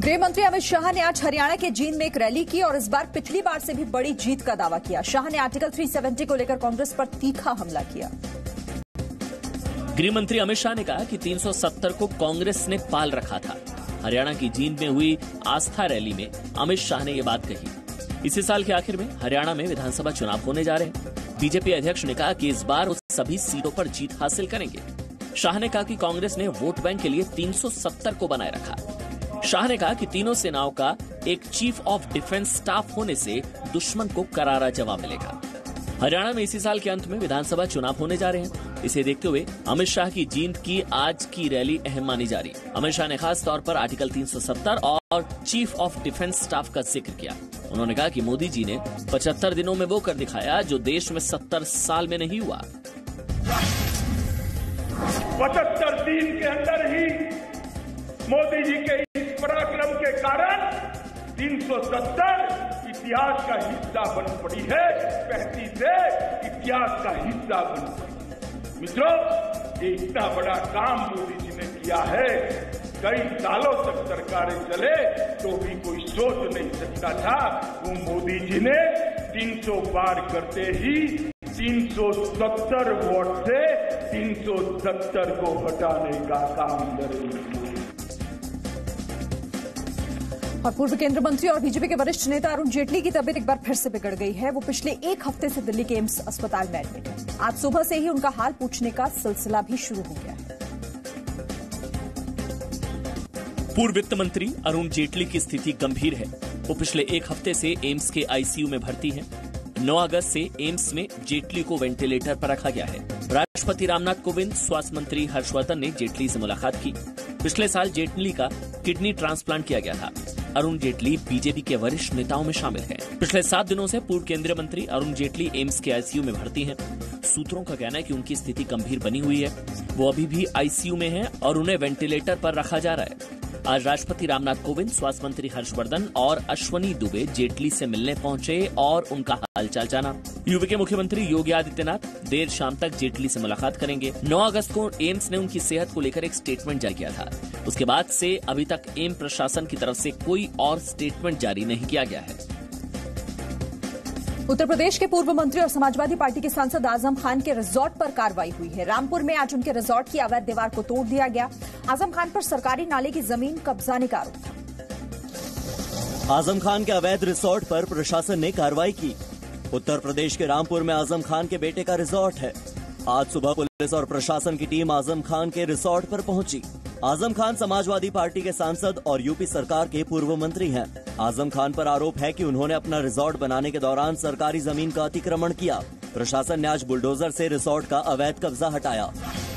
गृह मंत्री अमित शाह ने आज हरियाणा के जींद में एक रैली की और इस बार पिछली बार से भी बड़ी जीत का दावा किया। शाह ने आर्टिकल 370 को लेकर कांग्रेस पर तीखा हमला किया। गृह मंत्री अमित शाह ने कहा कि 370 को कांग्रेस ने पाल रखा था। हरियाणा की जींद में हुई आस्था रैली में अमित शाह ने ये बात कही। इसी साल के आखिर में हरियाणा में विधानसभा चुनाव होने जा रहे हैं। बीजेपी अध्यक्ष ने कहा कि इस बार वो सभी सीटों पर जीत हासिल करेंगे। शाह ने कहा कि कांग्रेस ने वोट बैंक के लिए 370 को बनाए रखा। शाह ने कहा कि तीनों सेनाओं का एक चीफ ऑफ डिफेंस स्टाफ होने से दुश्मन को करारा जवाब मिलेगा। हरियाणा में इसी साल के अंत में विधानसभा चुनाव होने जा रहे हैं। इसे देखते हुए अमित शाह की जींद की आज की रैली अहम मानी जा रही। अमित शाह ने खास तौर पर आर्टिकल 370 और चीफ ऑफ डिफेंस स्टाफ का जिक्र किया। उन्होंने कहा कि मोदी जी ने 75 दिनों में वो कर दिखाया जो देश में 70 साल में नहीं हुआ। 75 दिन के अंदर ही मोदी जी के इस पराक्रम के कारण 370 इतिहास का हिस्सा बन पड़ी है। 35 से इतिहास का हिस्सा बन पड़ी। मित्रों, ये इतना बड़ा काम मोदी जी ने किया है। कई सालों तक सरकारें चले तो भी कोई सोच नहीं सकता था। वो मोदी जी ने 300 पार करते ही 370 वोट से 370 को हटाने का काम करेंगे। और पूर्व केंद्रीय मंत्री और बीजेपी के वरिष्ठ नेता अरुण जेटली की तबीयत एक बार फिर से बिगड़ गई है। वो पिछले एक हफ्ते से दिल्ली के एम्स अस्पताल में एडमिट है। आज सुबह से ही उनका हाल पूछने का सिलसिला भी शुरू हो गया है। पूर्व वित्त मंत्री अरुण जेटली की स्थिति गंभीर है। वो पिछले एक हफ्ते से एम्स के आईसीयू में भर्ती हैं। 9 अगस्त से एम्स में जेटली को वेंटिलेटर पर रखा गया है। राष्ट्रपति रामनाथ कोविंद, स्वास्थ्य मंत्री हर्षवर्धन ने जेटली से मुलाकात की। पिछले साल जेटली का किडनी ट्रांसप्लांट किया गया था। अरुण जेटली बीजेपी के वरिष्ठ नेताओं में शामिल हैं। पिछले 7 दिनों से पूर्व केंद्रीय मंत्री अरुण जेटली एम्स के आईसीयू में भर्ती हैं। सूत्रों का कहना है कि उनकी स्थिति गंभीर बनी हुई है। वो अभी भी आईसीयू में हैं और उन्हें वेंटिलेटर पर रखा जा रहा है। आज राष्ट्रपति रामनाथ कोविंद, स्वास्थ्य मंत्री हर्षवर्धन और अश्वनी दुबे जेटली से मिलने पहुंचे और उनका हालचाल जाना। यूपी के मुख्यमंत्री योगी आदित्यनाथ देर शाम तक जेटली से मुलाकात करेंगे। 9 अगस्त को एम्स ने उनकी सेहत को लेकर एक स्टेटमेंट जारी किया था। उसके बाद से अभी तक एम्स प्रशासन की तरफ से कोई और स्टेटमेंट जारी नहीं किया गया है। उत्तर प्रदेश के पूर्व मंत्री और समाजवादी पार्टी के सांसद आजम खान के रिजॉर्ट पर कार्रवाई हुई है। रामपुर में आज उनके रिजॉर्ट की अवैध दीवार को तोड़ दिया गया। आजम खान पर सरकारी नाले की जमीन कब्जाने का आरोप था। आजम खान के अवैध रिजॉर्ट पर प्रशासन ने कार्रवाई की। उत्तर प्रदेश के रामपुर में आजम खान के बेटे का रिजॉर्ट है। आज सुबह पुलिस और प्रशासन की टीम आजम खान के रिजॉर्ट पर पहुंची। आजम खान समाजवादी पार्टी के सांसद और यूपी सरकार के पूर्व मंत्री हैं। आजम खान पर आरोप है कि उन्होंने अपना रिजॉर्ट बनाने के दौरान सरकारी जमीन का अतिक्रमण किया। प्रशासन ने आज बुलडोजर से रिजॉर्ट का अवैध कब्जा हटाया।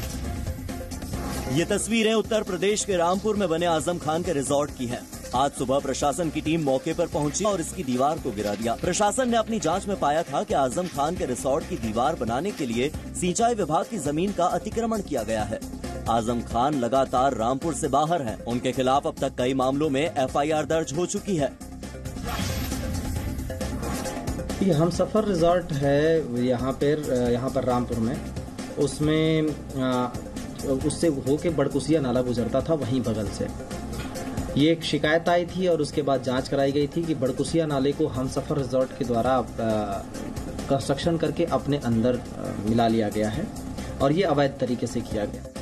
ये तस्वीरें उत्तर प्रदेश के रामपुर में बने आजम खान के रिजॉर्ट की हैं। आज सुबह प्रशासन की टीम मौके पर पहुंची और इसकी दीवार को गिरा दिया। प्रशासन ने अपनी जांच में पाया था कि आजम खान के रिजॉर्ट की दीवार बनाने के लिए सिंचाई विभाग की जमीन का अतिक्रमण किया गया है। आजम खान लगातार रामपुर से बाहर हैं। उनके खिलाफ अब तक कई मामलों में एफआईआर दर्ज हो चुकी है। ये हमसफर रिजॉर्ट है यहाँ पर रामपुर में। उसमें उससे होके बड़कुसिया नाला गुजरता था वहीं बगल से। ये एक शिकायत आई थी और उसके बाद जांच कराई गई थी कि बड़कुसिया नाले को हमसफर रिजॉर्ट के द्वारा कंस्ट्रक्शन करके अपने अंदर मिला लिया गया है और ये अवैध तरीके से किया गया।